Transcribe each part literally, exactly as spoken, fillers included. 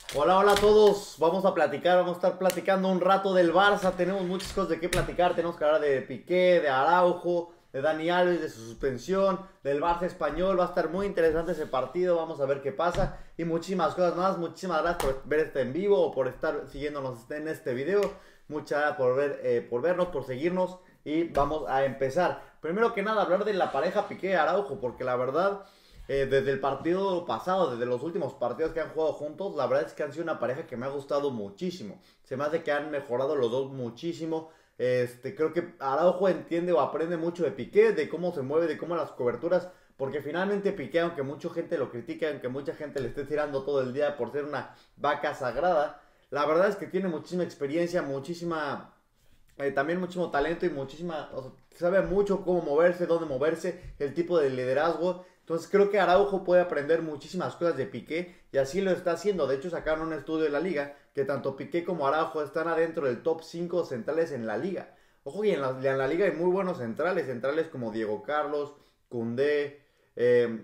Hola, hola a todos. Vamos a platicar, vamos a estar platicando un rato del Barça. Tenemos muchas cosas de qué platicar. Tenemos que hablar de Piqué, de Araujo, de Dani Alves, de su suspensión, del Barça español. Va a estar muy interesante ese partido. Vamos a ver qué pasa y muchísimas cosas más. Muchísimas gracias por ver este en vivo o por estar siguiéndonos en este video. Muchas gracias por, ver, eh, por vernos, por seguirnos y vamos a empezar. Primero que nada, hablar de la pareja Piqué-Araujo, porque la verdad... Eh, desde el partido pasado, desde los últimos partidos que han jugado juntos, la verdad es que han sido una pareja que me ha gustado muchísimo. Se me hace que han mejorado los dos muchísimo. Este, creo que Araujo entiende o aprende mucho de Piqué, de cómo se mueve, de cómo las coberturas. Porque finalmente Piqué, aunque mucha gente lo critica, aunque mucha gente le esté tirando todo el día por ser una vaca sagrada, la verdad es que tiene muchísima experiencia, muchísima... Eh, también muchísimo talento y muchísima... O sea, sabe mucho cómo moverse, dónde moverse, el tipo de liderazgo. Entonces creo que Araujo puede aprender muchísimas cosas de Piqué y así lo está haciendo. De hecho sacaron un estudio de la liga que tanto Piqué como Araujo están adentro del top cinco centrales en la liga. Ojo, y en la, en la liga hay muy buenos centrales, centrales como Diego Carlos, Koundé, eh,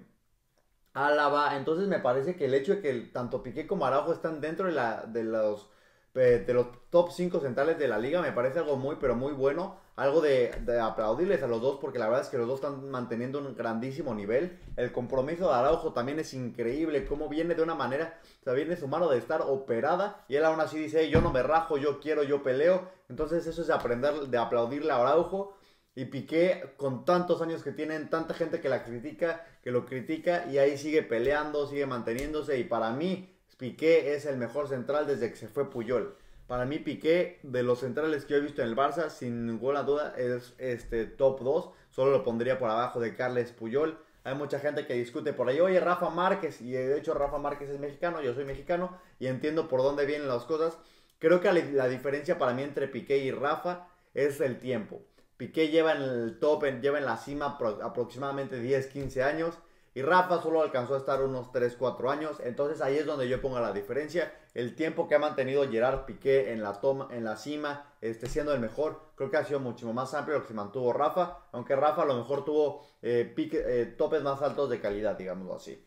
Álava. Entonces me parece que el hecho de que el- tanto Piqué como Araujo están dentro de, la, de los eh, de los top cinco centrales de la liga me parece algo muy pero muy bueno, algo de, de aplaudirles a los dos porque la verdad es que los dos están manteniendo un grandísimo nivel. El compromiso de Araujo también es increíble, cómo viene de una manera, o sea, viene su mano de estar operada y él aún así dice, hey, yo no me rajo, yo quiero, yo peleo. Entonces eso es de aprender, de aplaudirle a Araujo. Y Piqué, con tantos años que tienen, tanta gente que la critica, que lo critica, y ahí sigue peleando, sigue manteniéndose. Y para mí, Piqué es el mejor central desde que se fue Puyol. Para mí, Piqué, de los centrales que yo he visto en el Barça, sin ninguna duda, es este top dos. Solo lo pondría por abajo de Carles Puyol. Hay mucha gente que discute por ahí, oye, Rafa Márquez, y de hecho Rafa Márquez es mexicano, yo soy mexicano, y entiendo por dónde vienen las cosas. Creo que la diferencia para mí entre Piqué y Rafa es el tiempo. Piqué lleva en el top, lleva en la cima aproximadamente diez quince años. Y Rafa solo alcanzó a estar unos tres cuatro años. Entonces ahí es donde yo pongo la diferencia. El tiempo que ha mantenido Gerard Piqué en la, toma, en la cima, este, siendo el mejor, creo que ha sido mucho más amplio lo que se mantuvo Rafa. Aunque Rafa a lo mejor tuvo eh, pique, eh, topes más altos de calidad, digámoslo así.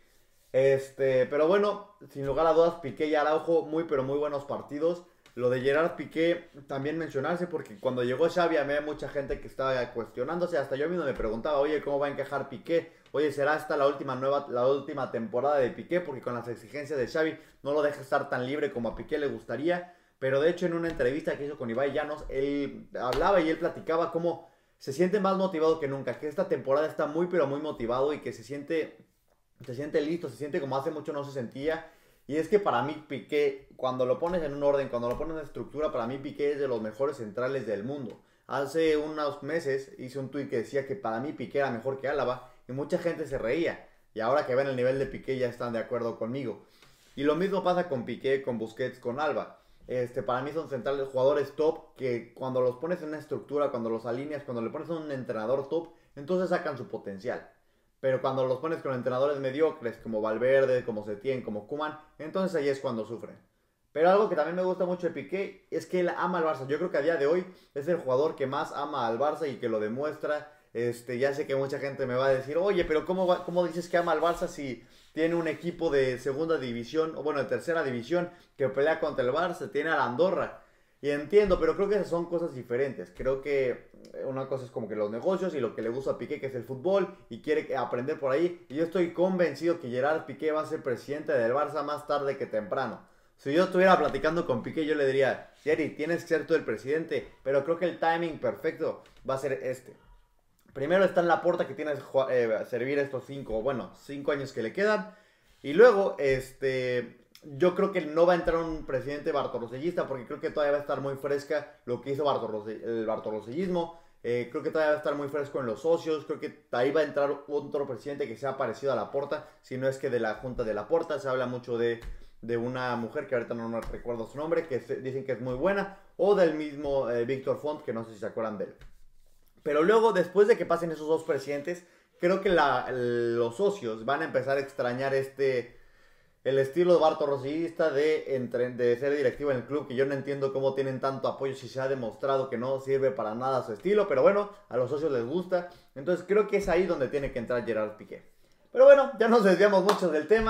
Este, pero bueno, sin lugar a dudas, Piqué y Araujo, muy pero muy buenos partidos. Lo de Gerard Piqué también mencionarse porque cuando llegó Xavi había mucha gente que estaba cuestionándose, hasta yo mismo me preguntaba, oye, ¿cómo va a encajar Piqué? Oye, ¿será esta la última nueva, la última temporada de Piqué? Porque con las exigencias de Xavi no lo deja estar tan libre como a Piqué le gustaría. Pero de hecho en una entrevista que hizo con Ibai Llanos, él hablaba y él platicaba cómo se siente más motivado que nunca, que esta temporada está muy pero muy motivado y que se siente, se siente listo, se siente como hace mucho no se sentía. Y es que para mí Piqué, cuando lo pones en un orden, cuando lo pones en estructura, para mí Piqué es de los mejores centrales del mundo. Hace unos meses hice un tweet que decía que para mí Piqué era mejor que Álava y mucha gente se reía. Y ahora que ven el nivel de Piqué ya están de acuerdo conmigo. Y lo mismo pasa con Piqué, con Busquets, con Alba. Este, para mí son centrales jugadores top que cuando los pones en una estructura, cuando los alineas, cuando le pones a un entrenador top, entonces sacan su potencial. Pero cuando los pones con entrenadores mediocres como Valverde, como Setién, como Koeman, entonces ahí es cuando sufren. Pero algo que también me gusta mucho de Piqué es que él ama al Barça. Yo creo que a día de hoy es el jugador que más ama al Barça y que lo demuestra. Este, ya sé que mucha gente me va a decir, oye, pero ¿cómo, va, cómo dices que ama al Barça si tiene un equipo de segunda división, o bueno, de tercera división, que pelea contra el Barça, tiene a la Andorra? Y entiendo, pero creo que esas son cosas diferentes. Creo que una cosa es como que los negocios y lo que le gusta a Piqué, que es el fútbol, y quiere aprender por ahí. Y yo estoy convencido que Gerard Piqué va a ser presidente del Barça más tarde que temprano. Si yo estuviera platicando con Piqué, yo le diría, Jerry, tienes que ser tú el presidente, pero creo que el timing perfecto va a ser este. Primero está en la puerta que tienes que eh, servir estos cinco, bueno, cinco años que le quedan. Y luego, este, yo creo que no va a entrar un presidente bartolosellista porque creo que todavía va a estar muy fresca lo que hizo Bartolose, el bartolosellismo. Eh, creo que todavía va a estar muy fresco en los socios. Creo que ahí va a entrar otro presidente que sea parecido a Laporta, si no es que de la Junta de Laporta. Se habla mucho de, de una mujer que ahorita no me recuerdo su nombre, que se, dicen que es muy buena, o del mismo eh, Víctor Font, que no sé si se acuerdan de él. Pero luego, después de que pasen esos dos presidentes, creo que la, los socios van a empezar a extrañar este el estilo de Barto Rosillista de, entre, de ser directivo en el club, que yo no entiendo cómo tienen tanto apoyo si se ha demostrado que no sirve para nada su estilo, pero bueno, a los socios les gusta. Entonces creo que es ahí donde tiene que entrar Gerard Piqué. Pero bueno, ya nos desviamos mucho del tema.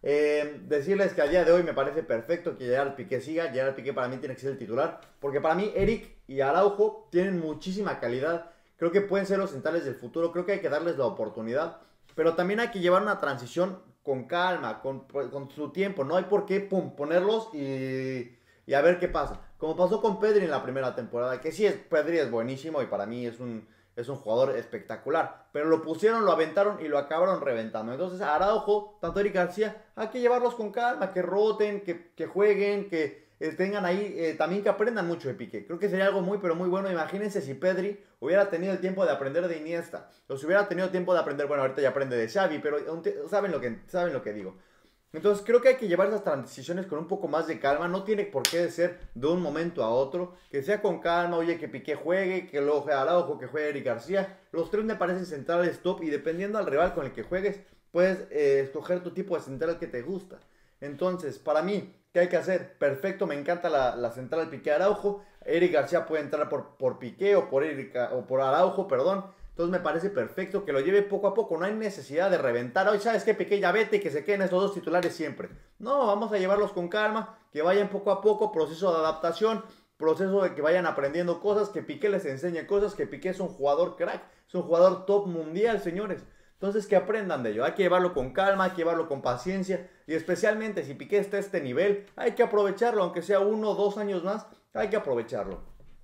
Eh, decirles que a día de hoy me parece perfecto que Gerard Piqué siga. Gerard Piqué para mí tiene que ser el titular, porque para mí Eric y Araujo tienen muchísima calidad. Creo que pueden ser los centrales del futuro. Creo que hay que darles la oportunidad, pero también hay que llevar una transición con calma, con, con su tiempo. No hay por qué pum, ponerlos y, y a ver qué pasa. Como pasó con Pedri en la primera temporada, que sí, es, Pedri es buenísimo y para mí es un, es un jugador espectacular. Pero lo pusieron, lo aventaron y lo acabaron reventando. Entonces, Araujo, tanto Eric García, hay que llevarlos con calma, que roten, que, que jueguen, que eh, tengan ahí, eh, también que aprendan mucho de Piqué. Creo que sería algo muy, pero muy bueno. Imagínense si Pedri hubiera tenido el tiempo de aprender de Iniesta. O si hubiera tenido tiempo de aprender, bueno, ahorita ya aprende de Xavi, pero saben lo que, saben lo que digo. Entonces creo que hay que llevar esas transiciones con un poco más de calma. No tiene por qué ser de un momento a otro. Que sea con calma. Oye, que Piqué juegue, que luego juegue Araujo, que juegue Eric García. Los tres me parecen centrales top. Y dependiendo al rival con el que juegues, puedes eh, escoger tu tipo de central que te gusta. Entonces, para mí, ¿qué hay que hacer? Perfecto, me encanta la, la central Piqué Araujo. Eric García puede entrar por, por Piqué o por, Eric, o por Araujo, perdón. Entonces me parece perfecto que lo lleve poco a poco. No hay necesidad de reventar. Hoy sabes que Piqué ya vete y que se queden estos dos titulares siempre. No, vamos a llevarlos con calma. Que vayan poco a poco. Proceso de adaptación. Proceso de que vayan aprendiendo cosas. Que Piqué les enseñe cosas. Que Piqué es un jugador crack. Es un jugador top mundial, señores. Entonces que aprendan de ello. Hay que llevarlo con calma. Hay que llevarlo con paciencia. Y especialmente si Piqué está a este nivel. Hay que aprovecharlo. Aunque sea uno o dos años más. Hay que aprovecharlo.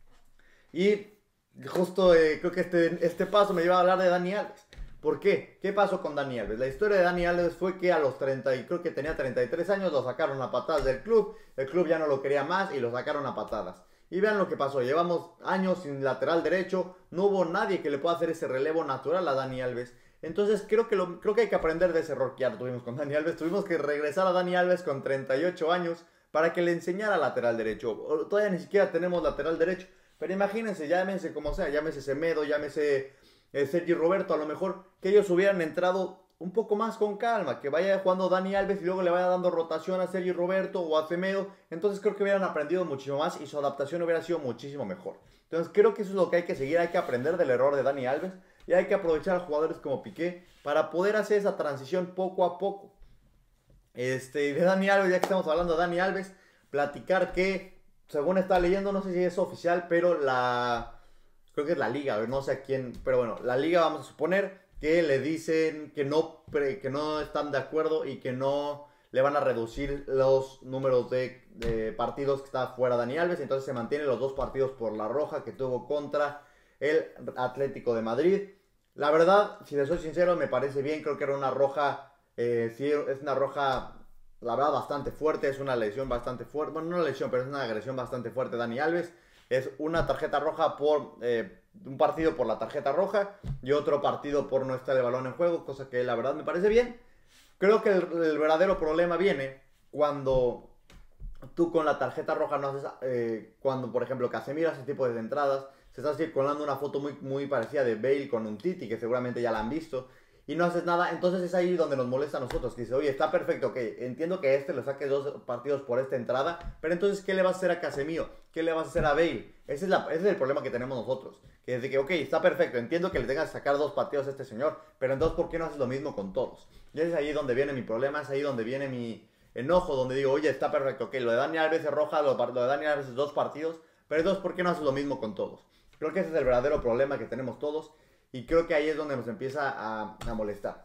Y... Justo eh, creo que este, este paso me lleva a hablar de Dani Alves. ¿Por qué? ¿Qué pasó con Dani Alves? La historia de Dani Alves fue que a los treinta, y creo que tenía treinta y tres años, lo sacaron a patadas del club. El club ya no lo quería más y lo sacaron a patadas. Y vean lo que pasó. Llevamos años sin lateral derecho. No hubo nadie que le pueda hacer ese relevo natural a Dani Alves. Entonces creo que, lo, creo que hay que aprender de ese error que ya tuvimos con Dani Alves. Tuvimos que regresar a Dani Alves con treinta y ocho años para que le enseñara lateral derecho. Todavía ni siquiera tenemos lateral derecho. Pero imagínense, llámense como sea, llámese Semedo, llámese eh, Sergi Roberto, a lo mejor que ellos hubieran entrado un poco más con calma, que vaya jugando Dani Alves y luego le vaya dando rotación a Sergi Roberto o a Semedo. Entonces creo que hubieran aprendido muchísimo más y su adaptación hubiera sido muchísimo mejor. Entonces creo que eso es lo que hay que seguir, hay que aprender del error de Dani Alves y hay que aprovechar a jugadores como Piqué para poder hacer esa transición poco a poco. Este, de Dani Alves, ya que estamos hablando de Dani Alves, platicar que... Según está leyendo, no sé si es oficial, pero la... Creo que es la liga, no sé a quién, pero bueno, la liga vamos a suponer que le dicen que no, que no están de acuerdo y que no le van a reducir los números de, de partidos que está fuera Dani Alves. Entonces se mantienen los dos partidos por la roja que tuvo contra el Atlético de Madrid. La verdad, si les soy sincero, me parece bien, creo que era una roja, eh, sí, es una roja... La verdad, bastante fuerte, es una lesión bastante fuerte. Bueno, no una lesión, pero es una agresión bastante fuerte. Dani Alves es una tarjeta roja por eh, un partido por la tarjeta roja y otro partido por no estar el balón en juego, cosa que la verdad me parece bien. Creo que el, el verdadero problema viene cuando tú con la tarjeta roja no haces, eh, cuando por ejemplo Casemiro hace ese tipo de entradas, se está circulando una foto muy, muy parecida de Bale con un Titi, que seguramente ya la han visto. Y no haces nada, entonces es ahí donde nos molesta a nosotros. Que dice, oye, está perfecto, ok, entiendo que este le saque dos partidos por esta entrada, pero entonces, ¿qué le vas a hacer a Casemiro? ¿Qué le vas a hacer a Bale? Ese es, la, ese es el problema que tenemos nosotros. Que es de que, ok, está perfecto, entiendo que le tengas que sacar dos partidos a este señor, pero entonces, ¿por qué no haces lo mismo con todos? Y es ahí donde viene mi problema, es ahí donde viene mi enojo, donde digo, oye, está perfecto, ok, lo de Dani Alves es roja, lo, lo de Dani Alves es dos partidos, pero entonces, ¿por qué no haces lo mismo con todos? Creo que ese es el verdadero problema que tenemos todos, y creo que ahí es donde nos empieza a, a molestar.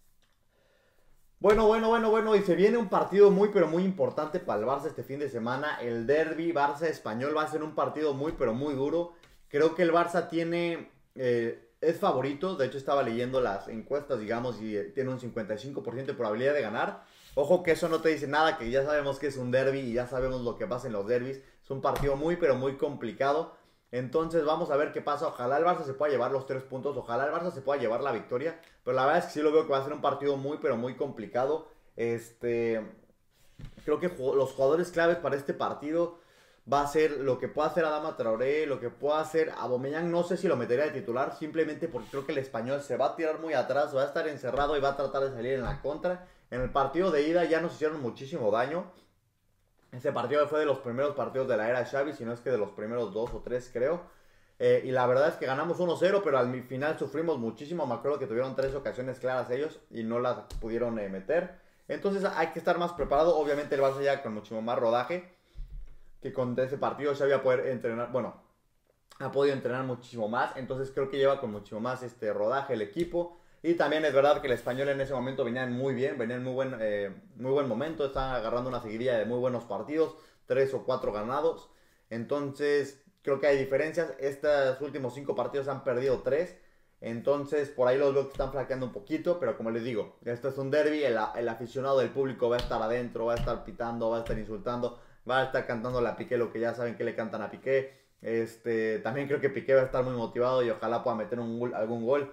Bueno, bueno, bueno, bueno, y se viene un partido muy, pero muy importante para el Barça este fin de semana. El derbi Barça-Español va a ser un partido muy, pero muy duro. Creo que el Barça tiene, eh, es favorito. De hecho, estaba leyendo las encuestas, digamos, y eh, tiene un cincuenta y cinco por ciento de probabilidad de ganar. Ojo que eso no te dice nada, que ya sabemos que es un derbi y ya sabemos lo que pasa en los derbis. Es un partido muy, pero muy complicado. Entonces vamos a ver qué pasa. Ojalá el Barça se pueda llevar los tres puntos. Ojalá el Barça se pueda llevar la victoria. Pero la verdad es que sí lo veo que va a ser un partido muy pero muy complicado. Este, creo que los jugadores claves para este partido va a ser lo que pueda hacer Adama Traoré, lo que pueda hacer Aubameyang. No sé si lo metería de titular, simplemente porque creo que el Español se va a tirar muy atrás, va a estar encerrado y va a tratar de salir en la contra. En el partido de ida ya nos hicieron muchísimo daño. Ese partido fue de los primeros partidos de la era Xavi, si no es que de los primeros dos o tres, creo. Eh, y la verdad es que ganamos uno cero, pero al final sufrimos muchísimo. Me acuerdo que tuvieron tres ocasiones claras ellos y no las pudieron eh, meter. Entonces hay que estar más preparado. Obviamente el Barça ya con muchísimo más rodaje que con ese partido se había poder entrenar, bueno, ha podido entrenar muchísimo más, entonces creo que lleva con muchísimo más este rodaje el equipo. Y también es verdad que el Español en ese momento venían muy bien, venían en muy buen, eh, muy buen momento, estaban agarrando una seguidilla de muy buenos partidos, tres o cuatro ganados. Entonces creo que hay diferencias, estos últimos cinco partidos han perdido tres. Entonces por ahí los veo que están flaqueando un poquito, pero como les digo, esto es un derby, el, el aficionado del público va a estar adentro, va a estar pitando, va a estar insultando, va a estar cantando a Piqué lo que ya saben que le cantan a Piqué. Este, también creo que Piqué va a estar muy motivado y ojalá pueda meter un gol, algún gol.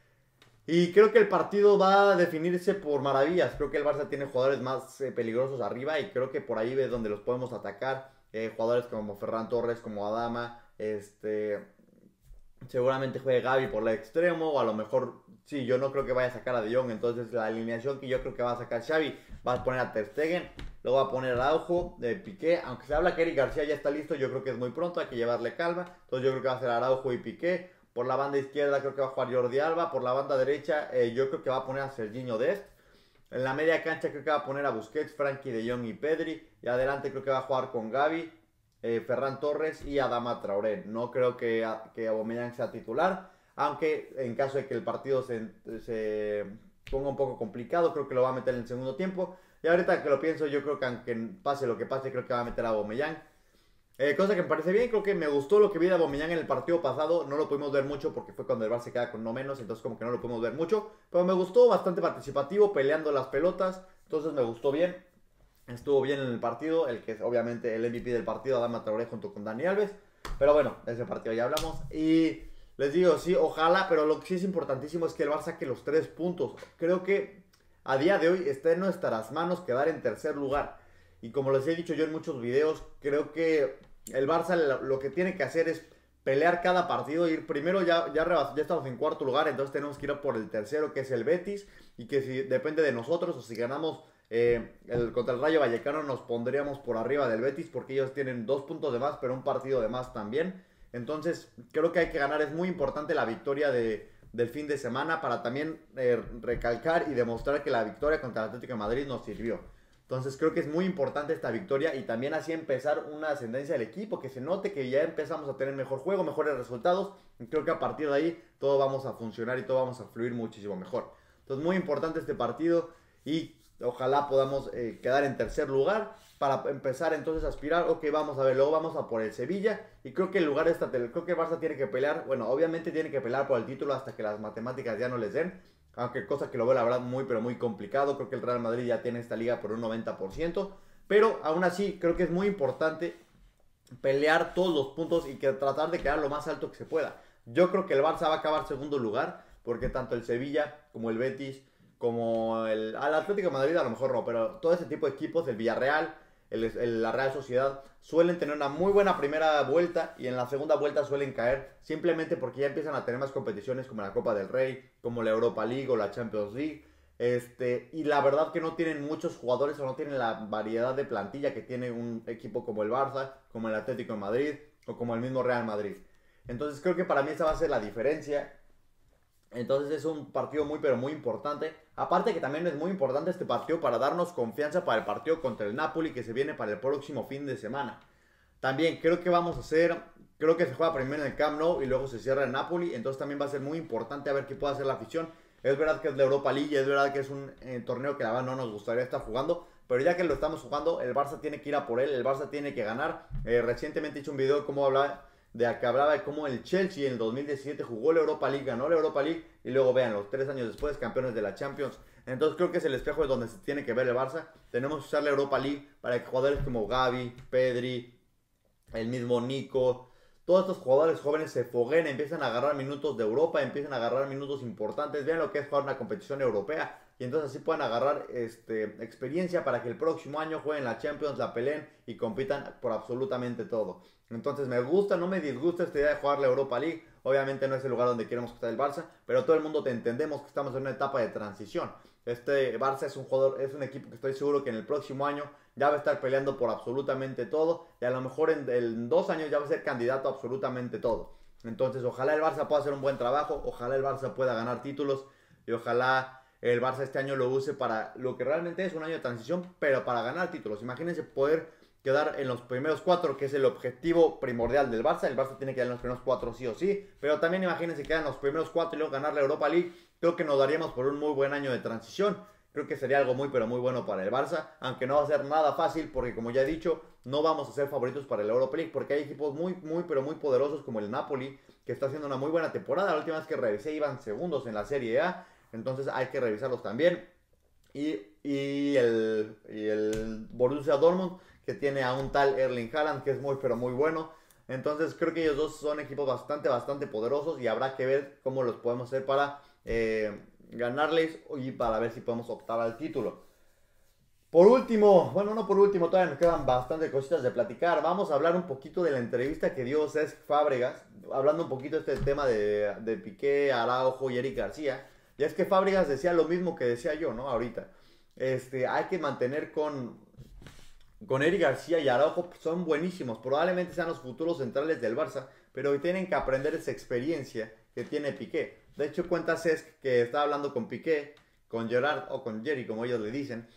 Y creo que el partido va a definirse por maravillas. Creo que el Barça tiene jugadores más eh, peligrosos arriba y creo que por ahí es donde los podemos atacar. Eh, jugadores como Ferran Torres, como Adama, este, seguramente juegue Gavi por el extremo, o a lo mejor, sí, yo no creo que vaya a sacar a De Jong, entonces la alineación que yo creo que va a sacar Xavi, va a poner a Ter Stegen, luego va a poner a Araujo, de Piqué, aunque se habla que Eric García ya está listo, yo creo que es muy pronto, hay que llevarle calma, entonces yo creo que va a ser Araujo y Piqué, por la banda izquierda creo que va a jugar Jordi Alba, por la banda derecha eh, yo creo que va a poner a Serginho Dest, en la media cancha creo que va a poner a Busquets, Frenkie de Jong y Pedri, y adelante creo que va a jugar con Gavi, Eh, Ferran Torres y Adama Traoré. No creo que, que Aubameyang sea titular, aunque en caso de que el partido se, se ponga un poco complicado, creo que lo va a meter en el segundo tiempo. Y ahorita que lo pienso, yo creo que aunque pase lo que pase, creo que va a meter a Aubameyang. Eh, cosa que me parece bien, creo que me gustó lo que vi de Aubameyang en el partido pasado. No lo pudimos ver mucho porque fue cuando el Barça se queda con no menos, entonces como que no lo pudimos ver mucho. Pero me gustó, bastante participativo, peleando las pelotas, entonces me gustó bien. Estuvo bien en el partido, el que es obviamente el M V P del partido, Adama Traoré junto con Dani Alves. Pero bueno, de ese partido ya hablamos. Y les digo, sí, ojalá, pero lo que sí es importantísimo es que el Barça saque los tres puntos. Creo que a día de hoy está en nuestras manos quedar en tercer lugar. Y como les he dicho yo en muchos videos, creo que el Barça lo que tiene que hacer es pelear cada partido, ir primero, ya, ya, rebas, ya estamos en cuarto lugar, entonces tenemos que ir a por el tercero, que es el Betis, y que si depende de nosotros, o si ganamos eh, el, contra el Rayo Vallecano, nos pondríamos por arriba del Betis, porque ellos tienen dos puntos de más, pero un partido de más también. Entonces creo que hay que ganar, es muy importante la victoria de, del fin de semana, para también eh, recalcar y demostrar que la victoria contra el Atlético de Madrid nos sirvió. Entonces creo que es muy importante esta victoria y también así empezar una ascendencia del equipo, que se note que ya empezamos a tener mejor juego, mejores resultados. Y creo que a partir de ahí todo vamos a funcionar y todo vamos a fluir muchísimo mejor. Entonces muy importante este partido y ojalá podamos eh, quedar en tercer lugar para empezar entonces a aspirar. Ok, vamos a ver, luego vamos a por el Sevilla y creo que el lugar está, creo que el Barça tiene que pelear, bueno, obviamente tiene que pelear por el título hasta que las matemáticas ya no les den. Aunque cosa que lo veo la verdad muy pero muy complicado. Creo que el Real Madrid ya tiene esta liga por un noventa por ciento. Pero aún así creo que es muy importante pelear todos los puntos y que tratar de quedar lo más alto que se pueda. Yo creo que el Barça va a acabar segundo lugar, porque tanto el Sevilla como el Betis, como el, al Atlético de Madrid a lo mejor no, pero todo ese tipo de equipos, el Villarreal, el, el, la Real Sociedad, suelen tener una muy buena primera vuelta y en la segunda vuelta suelen caer, simplemente porque ya empiezan a tener más competiciones como la Copa del Rey, como la Europa League o la Champions League. Este, y la verdad que no tienen muchos jugadores o no tienen la variedad de plantilla que tiene un equipo como el Barça, como el Atlético de Madrid o como el mismo Real Madrid. Entonces creo que para mí esa va a ser la diferencia. Entonces es un partido muy pero muy importante. Aparte que también es muy importante este partido para darnos confianza para el partido contra el Napoli que se viene para el próximo fin de semana. También creo que vamos a hacer, creo que se juega primero en el Camp Nou y luego se cierra el Napoli. Entonces también va a ser muy importante a ver qué puede hacer la afición. Es verdad que es la Europa League, es verdad que es un eh, torneo que la verdad no nos gustaría estar jugando. Pero ya que lo estamos jugando, el Barça tiene que ir a por él, el Barça tiene que ganar. Eh, recientemente hice un video de cómo hablaba... de que hablaba de cómo el Chelsea en el dos mil diecisiete jugó la Europa League, ganó la Europa League y luego vean, los tres años después campeones de la Champions. Entonces creo que es el espejo de donde se tiene que ver el Barça. Tenemos que usar la Europa League para que jugadores como Gavi, Pedri, el mismo Nico, todos estos jugadores jóvenes se fogueen, empiezan a agarrar minutos de Europa, empiezan a agarrar minutos importantes, vean lo que es jugar una competición europea y entonces así puedan agarrar este, experiencia para que el próximo año jueguen la Champions, la peleen y compitan por absolutamente todo. Entonces me gusta, no me disgusta esta idea de jugar la Europa League. Obviamente no es el lugar donde queremos estar el Barça, pero todo el mundo te entendemos que estamos en una etapa de transición. Este Barça es un jugador, es un equipo que estoy seguro que en el próximo año ya va a estar peleando por absolutamente todo y a lo mejor en, en dos años ya va a ser candidato a absolutamente todo. Entonces ojalá el Barça pueda hacer un buen trabajo, ojalá el Barça pueda ganar títulos y ojalá el Barça este año lo use para lo que realmente es un año de transición, pero para ganar títulos. Imagínense poder quedar en los primeros cuatro, que es el objetivo primordial del Barça. El Barça tiene que quedar en los primeros cuatro sí o sí, pero también imagínense quedar en los primeros cuatro y luego ganar la Europa League. Creo que nos daríamos por un muy buen año de transición. Creo que sería algo muy pero muy bueno para el Barça, aunque no va a ser nada fácil porque, como ya he dicho, no vamos a ser favoritos para el Europa League porque hay equipos muy muy pero muy poderosos como el Napoli, que está haciendo una muy buena temporada. La última vez que revisé iban segundos en la Serie A, entonces hay que revisarlos también. Y, y, el, y el Borussia Dortmund, que tiene a un tal Erling Haaland, que es muy pero muy bueno. Entonces creo que ellos dos son equipos bastante bastante poderosos y habrá que ver cómo los podemos hacer para eh, ganarles y para ver si podemos optar al título. Por último, bueno, no por último, todavía nos quedan bastante cositas de platicar. Vamos a hablar un poquito de la entrevista que dio Cesc Fábregas, hablando un poquito de este tema de, de Piqué, Araujo y Eric García. Y es que Fábregas decía lo mismo que decía yo, ¿no? Ahorita. Este, hay que mantener con, con Eric García y Araujo, son buenísimos. Probablemente sean los futuros centrales del Barça, pero tienen que aprender esa experiencia que tiene Piqué. De hecho, cuenta Cesc que estaba hablando con Piqué, con Gerard o con Jerry, como ellos le dicen.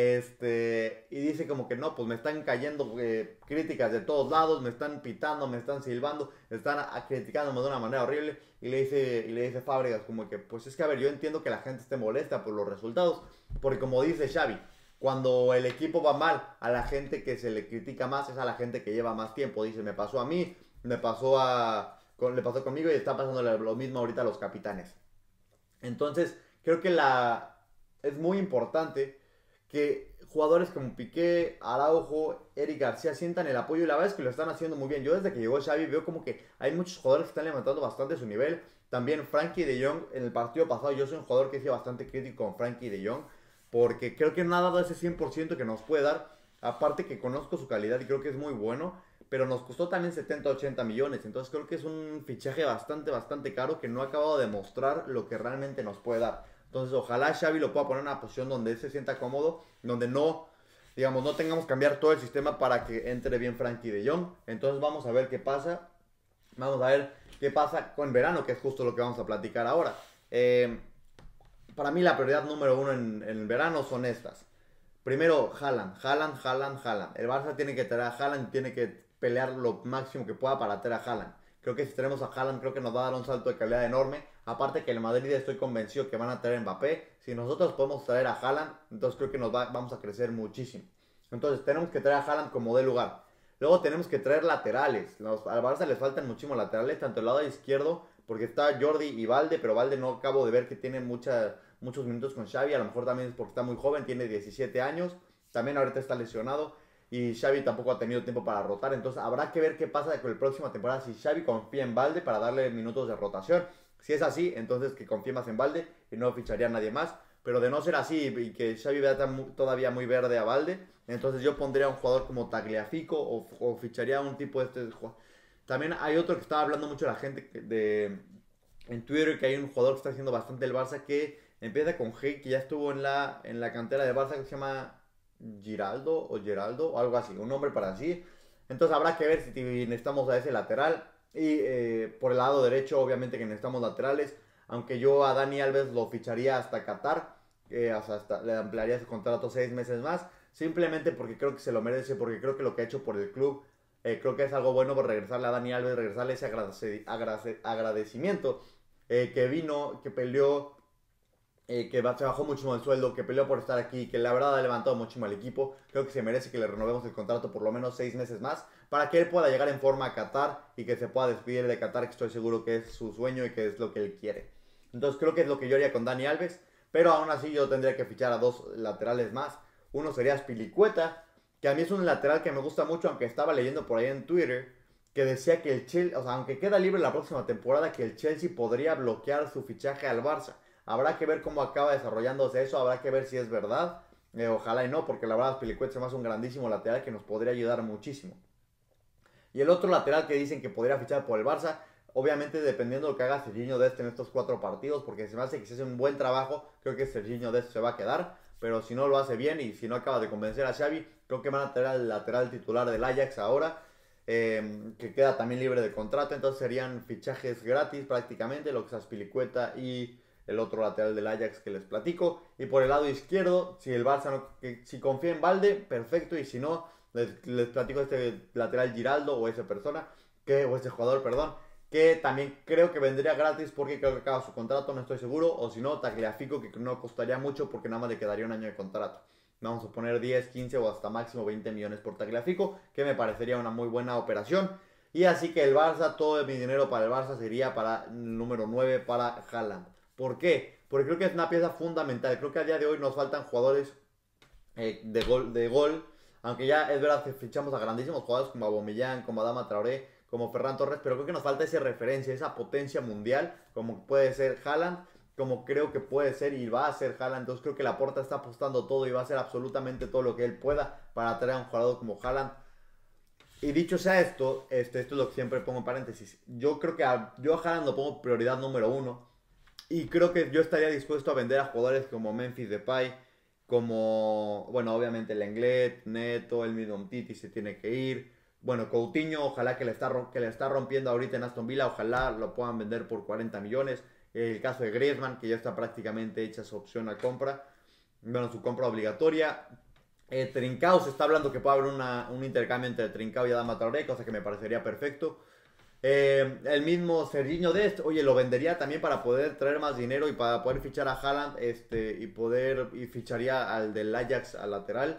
Este, y dice como que no, pues me están cayendo eh, críticas de todos lados, me están pitando, me están silbando, me están a, a criticándome de una manera horrible. Y le dice, y le dice Fábregas como que, pues es que a ver, yo entiendo que la gente esté molesta por los resultados, porque como dice Xavi, cuando el equipo va mal, a la gente que se le critica más es a la gente que lleva más tiempo. Dice, me pasó a mí, me pasó a, con, le pasó conmigo y está pasando lo mismo ahorita a los capitanes. Entonces, creo que la, es muy importante que jugadores como Piqué, Araujo, Eric García sientan el apoyo y la verdad es que lo están haciendo muy bien. Yo desde que llegó Xavi veo como que hay muchos jugadores que están levantando bastante su nivel. También Frankie de Jong en el partido pasado, yo soy un jugador que he sido bastante crítico con Frankie de Jong porque creo que no ha dado ese cien por ciento que nos puede dar. Aparte que conozco su calidad y creo que es muy bueno, pero nos costó también setenta, ochenta millones. Entonces creo que es un fichaje bastante, bastante caro que no ha acabado de mostrar lo que realmente nos puede dar. Entonces ojalá Xavi lo pueda poner en una posición donde él se sienta cómodo, donde no, digamos, no tengamos que cambiar todo el sistema para que entre bien Frankie de Jong. Entonces vamos a ver qué pasa. Vamos a ver qué pasa con verano, que es justo lo que vamos a platicar ahora. Eh, para mí la prioridad número uno en, en el verano son estas. Primero, Haaland, Haaland, Haaland, Haaland. El Barça tiene que traer a Haaland, tiene que pelear lo máximo que pueda para traer a Haaland. Creo que si tenemos a Haaland, creo que nos va a dar un salto de calidad enorme. Aparte que el Madrid estoy convencido que van a traer a Mbappé. Si nosotros podemos traer a Haaland, entonces creo que nos va, vamos a crecer muchísimo. Entonces tenemos que traer a Haaland como de lugar. Luego tenemos que traer laterales. Los, al Barça les faltan muchísimos laterales, tanto el lado izquierdo, porque está Jordi y Valde, pero Valde no acabo de ver que tiene mucha, muchos minutos con Xavi. A lo mejor también es porque está muy joven, tiene diecisiete años. También ahorita está lesionado. Y Xavi tampoco ha tenido tiempo para rotar. Entonces habrá que ver qué pasa con la próxima temporada. Si Xavi confía en Valde para darle minutos de rotación. Si es así, entonces que confíe más en Valde y no ficharía a nadie más. Pero de no ser así y que Xavi vea todavía muy verde a Valde, entonces yo pondría a un jugador como Tagliafico o, o ficharía a un tipo de este jugador. También hay otro que estaba hablando mucho la gente de, en Twitter, que hay un jugador que está haciendo bastante el Barça que empieza con G, que ya estuvo en la, en la cantera de Barça, que se llama Giraldo o Geraldo o algo así, un nombre para así. Entonces habrá que ver si necesitamos a ese lateral. Y eh, por el lado derecho, obviamente que necesitamos laterales. Aunque yo a Dani Alves lo ficharía hasta Qatar. Eh, hasta, hasta le ampliaría su contrato seis meses más. Simplemente porque creo que se lo merece. Porque creo que lo que ha hecho por el club, eh, creo que es algo bueno por regresarle a Dani Alves. Regresarle ese agradec agradec agradecimiento. Eh, que vino, que peleó. Eh, que se bajó muchísimo el sueldo, que peleó por estar aquí, que la verdad ha levantado muchísimo al equipo. Creo que se merece que le renovemos el contrato por lo menos seis meses más para que él pueda llegar en forma a Qatar y que se pueda despedir de Qatar, que estoy seguro que es su sueño y que es lo que él quiere. Entonces creo que es lo que yo haría con Dani Alves, pero aún así yo tendría que fichar a dos laterales más. Uno sería Spilicueta, que a mí es un lateral que me gusta mucho, aunque estaba leyendo por ahí en Twitter que decía que el Chelsea, o sea, aunque queda libre la próxima temporada, que el Chelsea podría bloquear su fichaje al Barça. Habrá que ver cómo acaba desarrollándose eso, habrá que ver si es verdad. Eh, ojalá y no, porque la verdad Spilicueta se me hace un grandísimo lateral que nos podría ayudar muchísimo. Y el otro lateral que dicen que podría fichar por el Barça, obviamente dependiendo de lo que haga Serginho Dest en estos cuatro partidos, porque se me hace que si hace un buen trabajo, creo que Serginho Dest se va a quedar. Pero si no lo hace bien y si no acaba de convencer a Xavi, creo que van a tener al lateral titular del Ajax ahora. Eh, que queda también libre de contrato, entonces serían fichajes gratis prácticamente, lo que es Spilicueta y el otro lateral del Ajax que les platico. Y por el lado izquierdo, si el Barça no, que, si confía en Balde, perfecto. Y si no, les, les platico este lateral Giraldo o esa persona, que, o ese jugador, perdón, que también creo que vendría gratis porque creo que acaba su contrato, no estoy seguro. O si no, Tagliafico, que no costaría mucho porque nada más le quedaría un año de contrato. Vamos a poner diez, quince o hasta máximo veinte millones por Tagliafico, que me parecería una muy buena operación. Y así que el Barça, todo mi dinero para el Barça sería para el número nueve, para Haaland. ¿Por qué? Porque creo que es una pieza fundamental. Creo que a día de hoy nos faltan jugadores eh, de, gol, de gol. Aunque ya es verdad que fichamos a grandísimos jugadores como Aubameyang, como Adama Traoré, como Ferran Torres. Pero creo que nos falta esa referencia, esa potencia mundial, como puede ser Haaland, como creo que puede ser y va a ser Haaland. Entonces creo que Laporta está apostando todo y va a hacer absolutamente todo lo que él pueda para traer a un jugador como Haaland. Y dicho sea esto, este, esto es lo que siempre pongo en paréntesis. Yo creo que a, yo a Haaland lo pongo prioridad número uno. Y creo que yo estaría dispuesto a vender a jugadores como Memphis Depay, como, bueno, obviamente Lenglet, Neto, el mismo Umtiti se tiene que ir. Bueno, Coutinho, ojalá que le, está, que le está rompiendo ahorita en Aston Villa, ojalá lo puedan vender por cuarenta millones. El caso de Griezmann, que ya está prácticamente hecha su opción a compra. Bueno, su compra obligatoria. Eh, Trincao, se está hablando que puede haber una, un intercambio entre Trincao y Adama Traoré, cosa que me parecería perfecto. Eh, el mismo Serginho Dest, oye, lo vendería también para poder traer más dinero y para poder fichar a Haaland, este, y poder, y ficharía al del Ajax al lateral.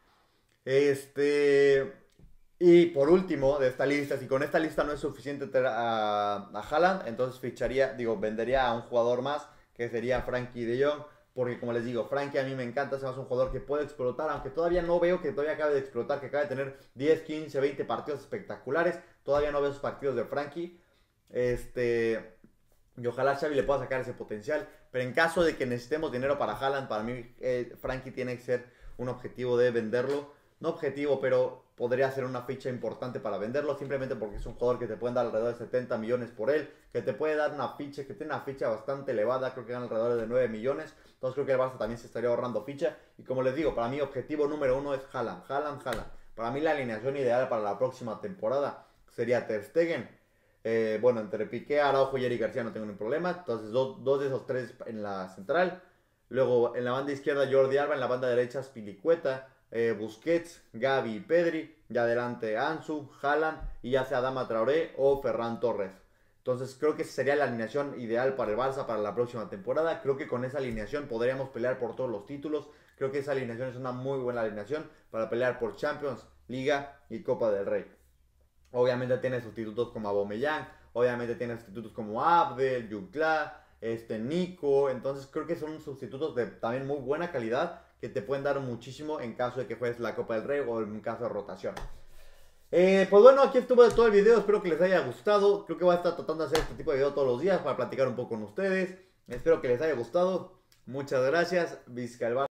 Este, y por último de esta lista, si con esta lista no es suficiente a, a Haaland, entonces ficharía, digo, vendería a un jugador más, que sería Frankie de Jong. Porque como les digo, Frankie a mí me encanta, es un jugador que puede explotar, aunque todavía no veo que todavía acabe de explotar, que acabe de tener diez, quince, veinte partidos espectaculares. Todavía no veo esos partidos de Frankie. Este, y ojalá Xavi le pueda sacar ese potencial. Pero en caso de que necesitemos dinero para Haaland, para mí eh, Frankie tiene que ser un objetivo de venderlo. No objetivo, pero podría ser una ficha importante para venderlo, simplemente porque es un jugador que te pueden dar alrededor de setenta millones por él, que te puede dar una ficha, que tiene una ficha bastante elevada, creo que gana alrededor de nueve millones, entonces creo que el Barça también se estaría ahorrando ficha, y como les digo, para mí objetivo número uno es Haaland, Haaland, Haaland. Para mí la alineación ideal para la próxima temporada sería Ter Stegen, eh, bueno, entre Piqué, Araujo y Eric García no tengo ningún problema, entonces do, dos de esos tres en la central, luego en la banda izquierda Jordi Alba, en la banda derecha Spilicueta, Eh, Busquets, Gavi y Pedri, y adelante Ansu, Haaland y ya sea Adama Traoré o Ferran Torres. Entonces creo que esa sería la alineación ideal para el Barça para la próxima temporada. Creo que con esa alineación podríamos pelear por todos los títulos. Creo que esa alineación es una muy buena alineación para pelear por Champions, Liga y Copa del Rey. Obviamente tiene sustitutos como Aubameyang, obviamente tiene sustitutos como Abdel, Jutla, este, Nico. Entonces creo que son sustitutos de también muy buena calidad, que te pueden dar muchísimo en caso de que juegues la Copa del Rey o en caso de rotación. Eh, pues bueno, aquí estuvo todo el video, espero que les haya gustado. Creo que voy a estar tratando de hacer este tipo de video todos los días para platicar un poco con ustedes. Espero que les haya gustado. Muchas gracias. Vizca el Barça.